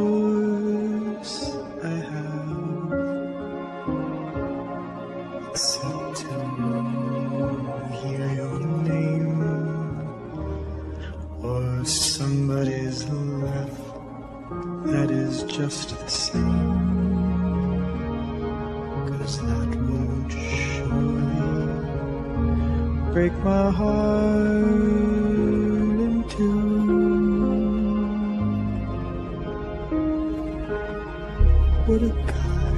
course I have, except to hear your name or somebody's laugh that is just the same, 'cause that would surely break my heart in two. What a guy.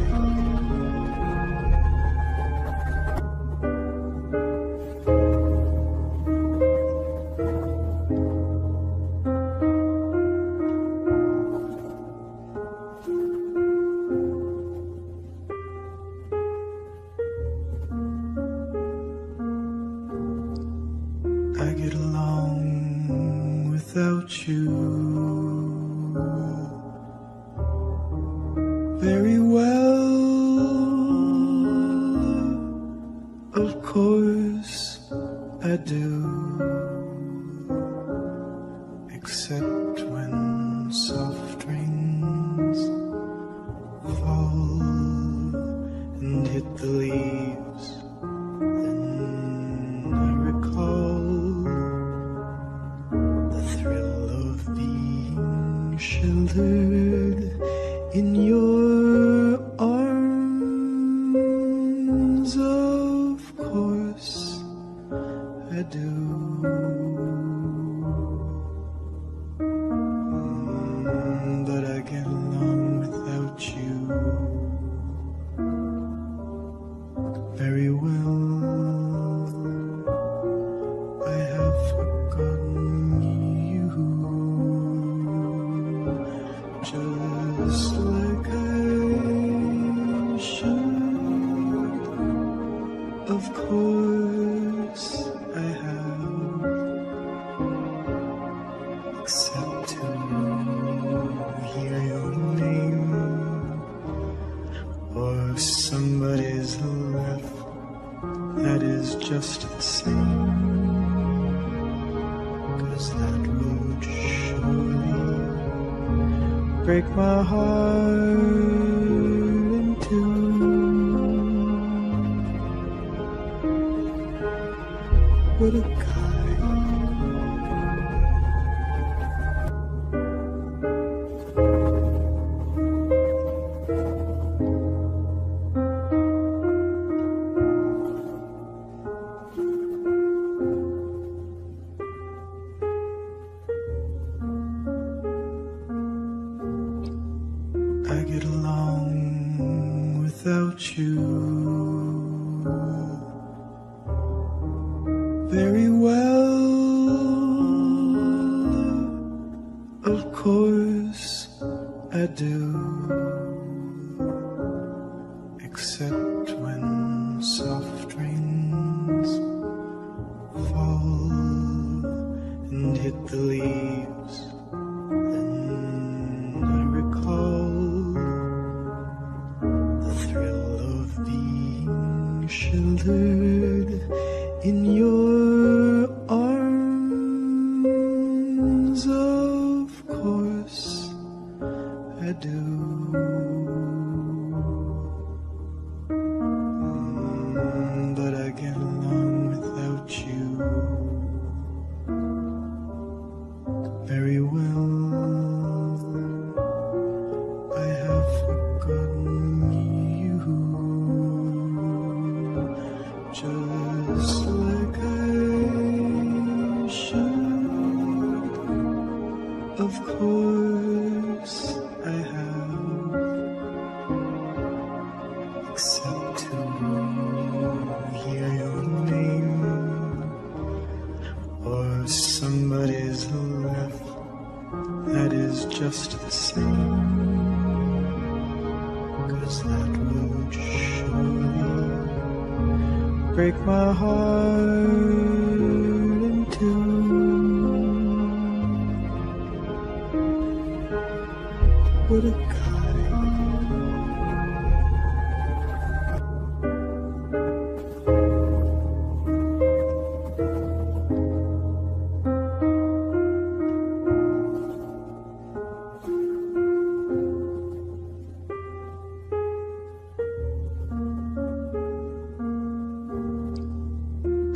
I get along without you very well. Of course I do, except when soft rains fall and hit the leaves. Then I recall the thrill of being sheltered in your arms. Of course I do. But I get along without you very well. I have forgotten you, just like I should. Of course I have, except to hear your name or somebody's laugh that is just the same, 'cause that would surely break my heart in two. What a guy. I get along without you very well. Of course I do, except when soft rains fall and hit the leaves. Then I recall the thrill of being sheltered in your arms. Of course I do. But I get along without you very well. I have forgotten you, just like I should. Of course I have, except to hear your name or somebody's laugh that is just the same, 'cause that would surely break my heart in two. What a guy.